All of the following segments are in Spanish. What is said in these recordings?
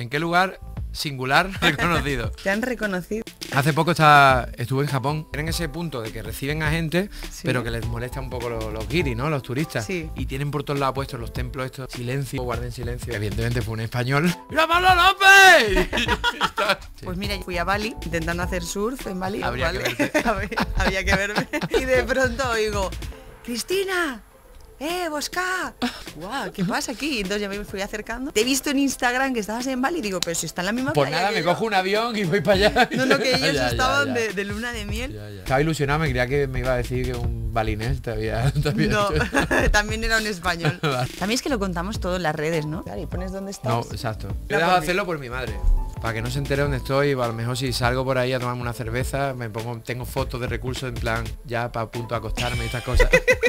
¿En qué lugar singular reconocido? ¿Te han reconocido? Hace poco estuve en Japón. En ese punto de que reciben a gente, sí, pero que les molesta un poco los guiris, ¿no? Los turistas. Sí. Y tienen por todos lados puestos los templos estos. Silencio, guarden silencio. Evidentemente fue un español. ¡Mira, Pablo López! Sí. Pues mira, fui a Bali intentando hacer surf en Bali. Habría ¿vale? que verte. Había que verme. Y de pronto oigo, Cristina, Bosca. Guau, ¿qué pasa aquí? Entonces ya me fui acercando. Te he visto en Instagram que estabas en Bali y digo, pero si está en la misma Pues playa. nada, me cojo un avión y voy para allá. No, que ellos Ya, estaban ya. De luna de miel. Ya. Estaba ilusionado, me creía que me iba a decir que un balinés te había No, hecho. también era un español. También es que lo contamos todo en las redes, ¿no? Claro, y pones dónde estás. No, exacto. He dejado de hacerlo por mi madre. Para que no se entere dónde estoy, a lo mejor si salgo por ahí a tomarme una cerveza, tengo fotos de recursos en plan, ya para punto de acostarme y estas cosas.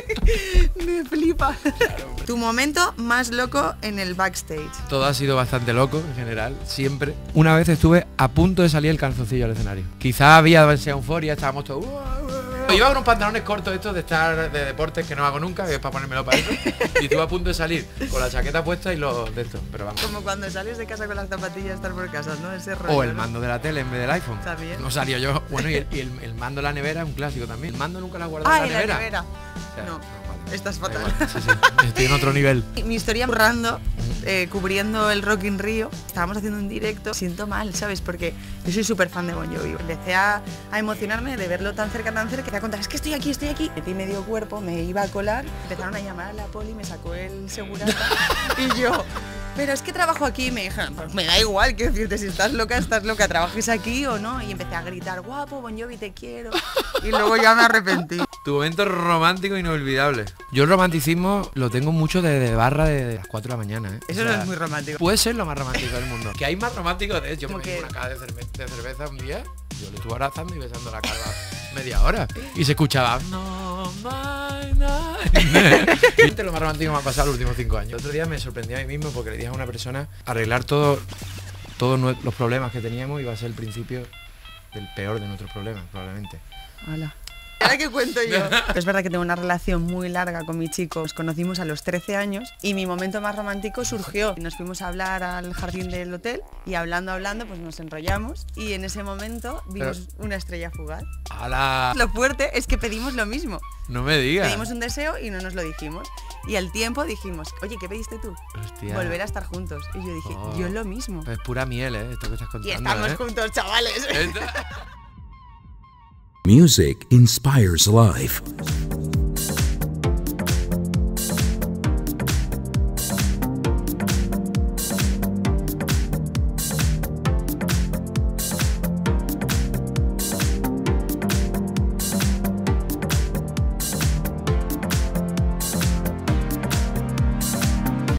Me flipa. Claro. Tu momento más loco en el backstage. Todo ha sido bastante loco en general, siempre. Una vez estuve a punto de salir el calzoncillo al escenario. Quizá había demasiada euforia, estábamos todos... Iba con unos pantalones cortos estos de estar de deportes que no hago nunca, que es para ponérmelo para eso. Y estuve a punto de salir con la chaqueta puesta y los de estos, pero vamos. Como cuando sales de casa con las zapatillas a estar por casa, ¿no? Ese rollo, O el ¿no? mando de la tele en vez del iPhone. También. No salió yo. Bueno, y el mando de la nevera es un clásico también. El mando nunca lo has guardado en la nevera. O sea, no, vale. estás fatal. Sí. Estoy en otro nivel. Mi historia currando, cubriendo el Rock in Rio. Estábamos haciendo un directo. Siento mal, ¿sabes? Porque yo soy súper fan de Bon Jovi. Empecé a emocionarme de verlo tan cerca, que empecé a contar, es que estoy aquí. Metí medio cuerpo, me iba a colar. Empezaron a llamar a la poli, me sacó el segurata. Y yo, pero es que trabajo aquí. Y me dijeron, pues me da igual, quiero decirte, si estás loca, trabajes aquí o no. Y empecé a gritar, guapo, Bon Jovi, te quiero. Y luego ya me arrepentí. Tu momento romántico inolvidable. Yo el romanticismo lo tengo mucho de barra de las 4 de la mañana, ¿eh? Eso no es muy romántico. Puede ser lo más romántico del mundo. Que hay más romántico de hecho. Yo me que... metí una caja de cerveza un día. Yo le estuve abrazando y besando la cara media hora. Y se escuchaba... No, Este es lo más romántico que me ha pasado los últimos 5 años. El otro día me sorprendí a mí mismo porque le dije a una persona arreglar todos los problemas que teníamos iba a ser el principio del peor de nuestros problemas, probablemente. Hola. ¿Ahora qué cuento yo? Es verdad que tengo una relación muy larga con mi chico. Nos conocimos a los 13 años y mi momento más romántico surgió. Nos fuimos a hablar al jardín del hotel y hablando, pues nos enrollamos y en ese momento vimos una estrella fugaz. ¡Hala! Lo fuerte es que pedimos lo mismo. No me digas. Pedimos un deseo y no nos lo dijimos. Y al tiempo dijimos, oye, ¿qué pediste tú? Hostia. Volver a estar juntos. Y yo dije, yo lo mismo. Pues es pura miel, esto que estás contando. Y estamos juntos, chavales. Music inspires life.